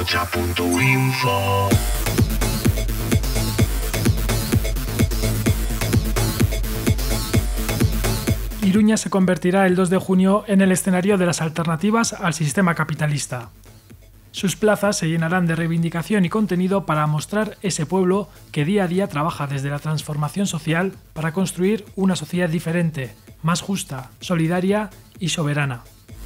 Pocha.info. Iruña se convertirá el 2 de junio en el escenario de las alternativas al sistema capitalista. Sus plazas se llenarán de reivindicación y contenido para mostrar ese pueblo que día a día trabaja desde la transformación social para construir una sociedad diferente, más justa, solidaria y soberana.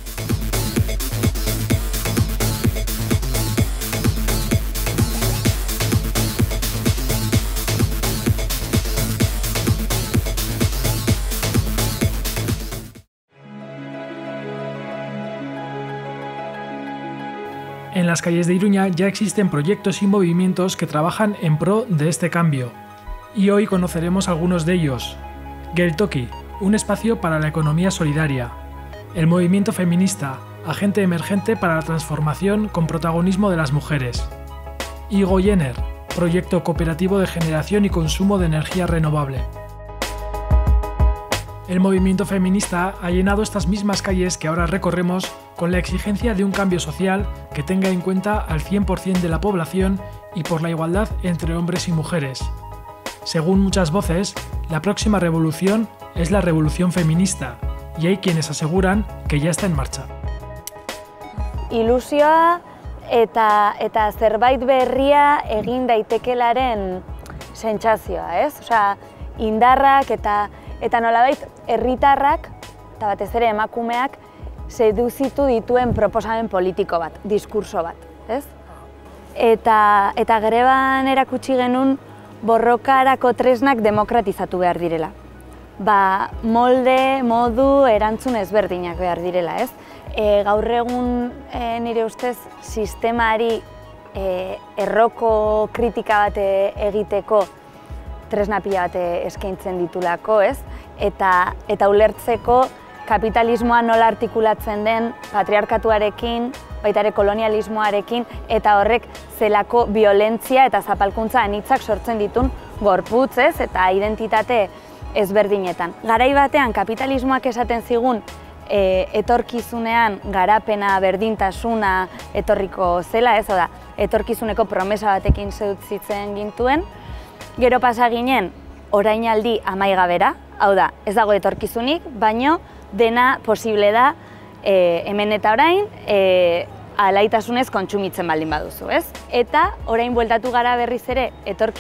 En las calles de Iruña ya existen proyectos y movimientos que trabajan en pro de este cambio. Y hoy conoceremos algunos de ellos. Geltoki, un espacio para la economía solidaria. El movimiento feminista, agente emergente para la transformación con protagonismo de las mujeres. Y Goyener, proyecto cooperativo de generación y consumo de energía renovable. El movimiento feminista ha llenado estas mismas calles que ahora recorremos con la exigencia de un cambio social que tenga en cuenta al 100% de la población y por la igualdad entre hombres y mujeres. Según muchas voces, la próxima revolución es la revolución feminista, y hay quienes aseguran que ya está en marcha. Ilusioa eta zerbait berria egin daitekelaren sentsazioa, ez? Osea, indarrak eta nolabait herritarrak eta batez ere emakumeak seduzitu dituen proposamen politiko bat, diskurso bat, ez? Eta greban erakutsi genuen borrokarako tresnak demokratizatu behar direla. Molde, modu, erantzun ezberdinak behar direla, ez? Gaur egun nire ustez sistemari erroko kritika bat egiteko tresna pila bat eskaintzen ditulako, ez? Eta ulertzeko kapitalismoa nola artikulatzen den patriarkatuarekin, baita ere kolonialismoarekin, eta horrek zelako violentzia eta zapalkuntza anitzak sortzen ditun gorputz, ez? Eta identitate ezberdinetan. Garai batean kapitalismoak esaten zigun etorkizunean garapena, berdintasuna etorriko zela, ez? Oda, etorkizuneko promesa batekin seduzitzen gintuen. Gero pasa ginen orainaldi amaigabera, hau da, ez dago etorkizunik, baino dena posible da hemen eta orain alaitasunez kontsumitzen baldin baduzu, ez? Eta orain bueltatu gara berriz ere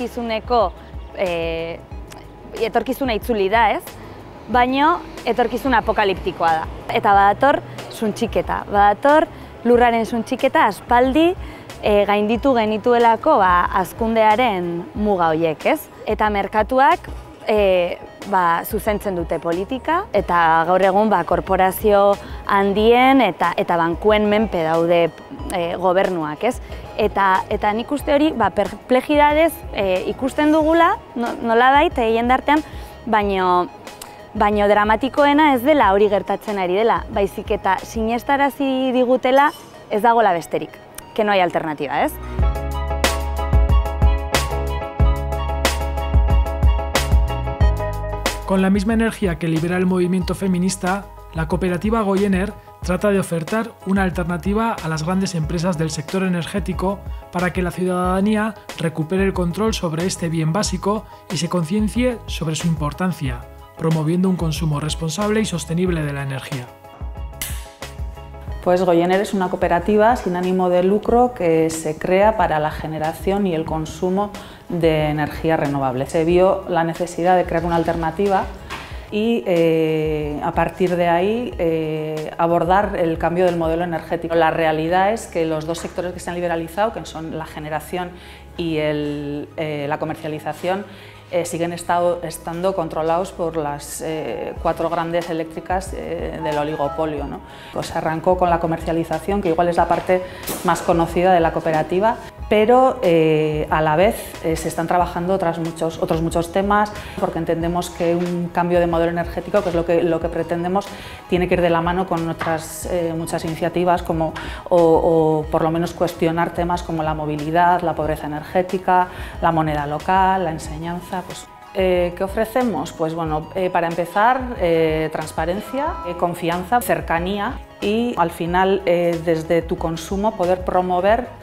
etorkizuna itzuli da, ez? Baino etorkizun apokaliptikoa da. Eta badator suntxiketa, badator lurraren suntxiketa aspaldi gainditu genituelako hazkundearen muga horiek, ez? Eta merkatuak zuzentzen dute politika, eta gaur egun korporazio handien eta bankuen menpe daude gobernuak, ez? Eta nik uste hori perplejidadez ikusten dugula, nolabait jendartean, baino dramatikoena ez dela hori gertatzen ari dela, baizik eta sinestarazi digutela ez dagoela besterik, que no hay alternativa, ez? Con la misma energía que libera el movimiento feminista, la cooperativa Goyener trata de ofertar una alternativa a las grandes empresas del sector energético para que la ciudadanía recupere el control sobre este bien básico y se conciencie sobre su importancia, promoviendo un consumo responsable y sostenible de la energía. Pues Goyener es una cooperativa sin ánimo de lucro que se crea para la generación y el consumo de energía renovable. Se vio la necesidad de crear una alternativa y a partir de ahí abordar el cambio del modelo energético. La realidad es que los dos sectores que se han liberalizado, que son la generación y la comercialización, siguen estando controlados por las 4 grandes eléctricas del oligopolio, ¿no? Pues arrancó con la comercialización, que igual es la parte más conocida de la cooperativa, pero a la vez se están trabajando otros muchos temas, porque entendemos que un cambio de modelo energético, que es lo que pretendemos, tiene que ir de la mano con otras muchas iniciativas, o por lo menos cuestionar temas como la movilidad, la pobreza energética, la moneda local, la enseñanza. Pues, ¿qué ofrecemos? Pues bueno, para empezar, transparencia, confianza, cercanía y al final desde tu consumo poder promover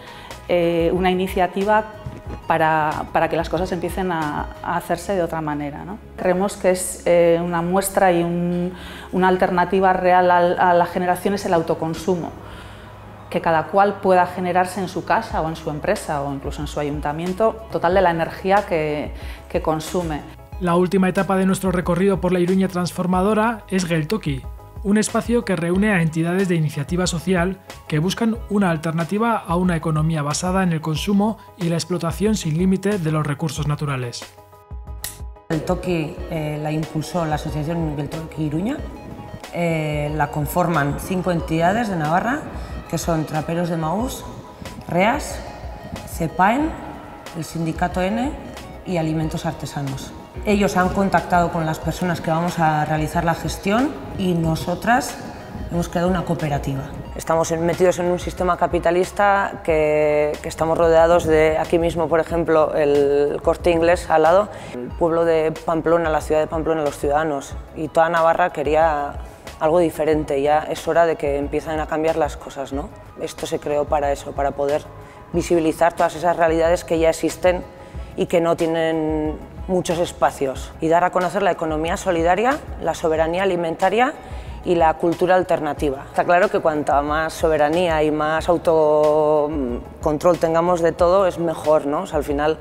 una iniciativa para que las cosas empiecen a hacerse de otra manera, ¿no? Creemos que es una muestra y una alternativa real a la generación es el autoconsumo, que cada cual pueda generarse en su casa o en su empresa o incluso en su ayuntamiento, total de la energía que consume. La última etapa de nuestro recorrido por la Iruña transformadora es Geltoki, un espacio que reúne a entidades de iniciativa social que buscan una alternativa a una economía basada en el consumo y la explotación sin límite de los recursos naturales. Geltoki la impulsó la asociación Geltoki Iruña. La conforman 5 entidades de Navarra, que son Traperos de Maús, REAS, CEPAEN, el Sindicato N y Alimentos Artesanos. Ellos han contactado con las personas que vamos a realizar la gestión y nosotras hemos creado una cooperativa. Estamos metidos en un sistema capitalista que estamos rodeados de, aquí mismo, por ejemplo, el Corte Inglés al lado, el pueblo de Pamplona, la ciudad de Pamplona, los ciudadanos, y toda Navarra quería algo diferente. Ya es hora de que empiecen a cambiar las cosas, ¿no? Esto se creó para eso, para poder visibilizar todas esas realidades que ya existen y que no tienen muchos espacios, y dar a conocer la economía solidaria, la soberanía alimentaria y la cultura alternativa. Está claro que cuanta más soberanía y más autocontrol tengamos de todo es mejor, ¿no? O sea, al final,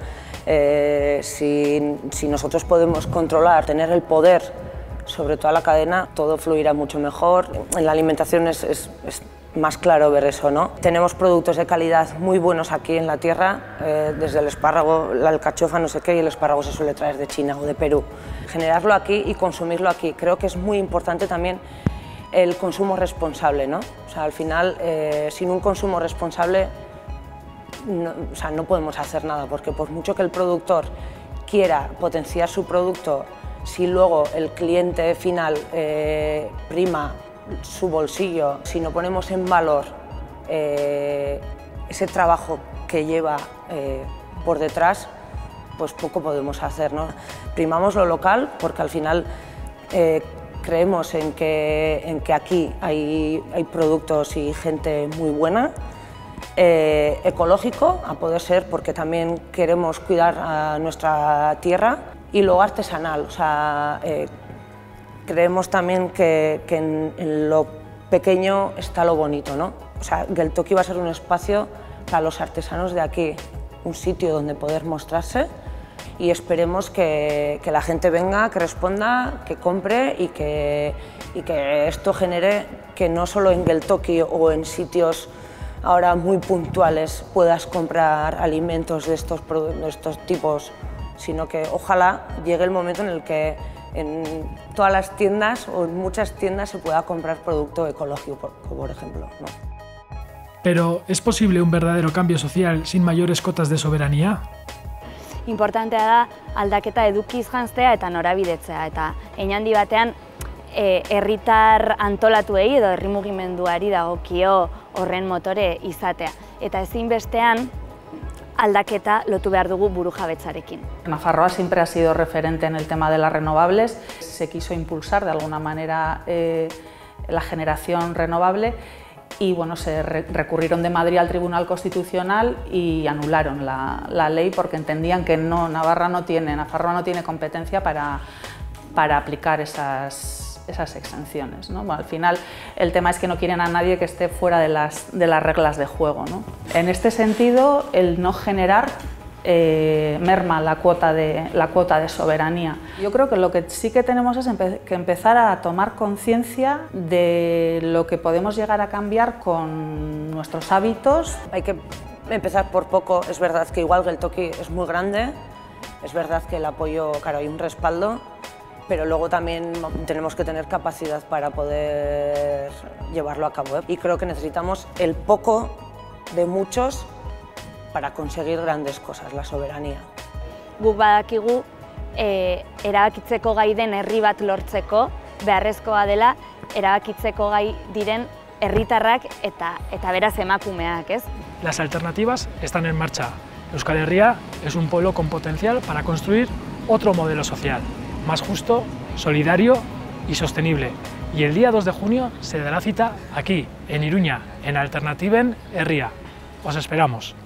si nosotros podemos controlar, tener el poder sobre toda la cadena, todo fluirá mucho mejor. En la alimentación es más claro ver eso, ¿no? Tenemos productos de calidad muy buenos aquí en la tierra, desde el espárrago, la alcachofa, no sé qué, y el espárrago se suele traer de China o de Perú. Generarlo aquí y consumirlo aquí. Creo que es muy importante también el consumo responsable, ¿no? O sea, al final, sin un consumo responsable, no podemos hacer nada, porque por mucho que el productor quiera potenciar su producto, si luego el cliente final prima su bolsillo, si no ponemos en valor ese trabajo que lleva por detrás, pues poco podemos hacer, ¿no? Primamos lo local porque al final creemos en que aquí hay productos y gente muy buena, ecológico, a poder ser, porque también queremos cuidar a nuestra tierra, y luego artesanal. O sea, creemos también que en lo pequeño está lo bonito, ¿no? O sea, Geltoki va a ser un espacio para los artesanos de aquí, un sitio donde poder mostrarse, y esperemos que la gente venga, que responda, que compre y que esto genere que no solo en Geltoki o en sitios ahora muy puntuales puedas comprar alimentos de estos tipos, sino que ojalá llegue el momento en el que en todas las tiendas o en muchas tiendas se pueda comprar producto ecológico, por ejemplo, ¿no? Pero, ¿es posible un verdadero cambio social sin mayores cotas de soberanía? Inportantea da aldaketa edukiz janztea eta norabidetzea, eta handi batean herritar antolatuei edo herri mugimenduari dagokio horren motore izatea. Eta ezinbestean aldaketa lotu behar dugu burujabetzarekin. Nafarroa siempre ha sido referente en el tema de las renovables. Se quiso impulsar de alguna manera la generación renovable y bueno, se recurrieron de Madrid al Tribunal Constitucional y anularon la ley porque entendían que Nafarroa no tiene competencia para aplicar esas exenciones, ¿no? Bueno, al final el tema es que no quieren a nadie que esté fuera de las reglas de juego, ¿no? En este sentido, el no generar merma la cuota de soberanía. Yo creo que lo que sí que tenemos es que empezar a tomar conciencia de lo que podemos llegar a cambiar con nuestros hábitos. Hay que empezar por poco. Es verdad que igual Geltoki es muy grande, es verdad que el apoyo, claro, hay un respaldo, pero luego también tenemos que tener capacidad para poder llevarlo a cabo, ¿eh? Y creo que necesitamos el poco de muchos para conseguir grandes cosas, la soberanía. Guk badakigu erabakitzeko gai den herri bat lortzeko beharrezkoa dela erabakitzeko gai diren herritarrak eta beraz emakumeak, ez? Las alternativas están en marcha. Euskal Herria es un pueblo con potencial para construir otro modelo social, más justo, solidario y sostenible. Y el día 2 de junio se dará cita aquí, en Iruña, en Alternativen Herria. Os esperamos.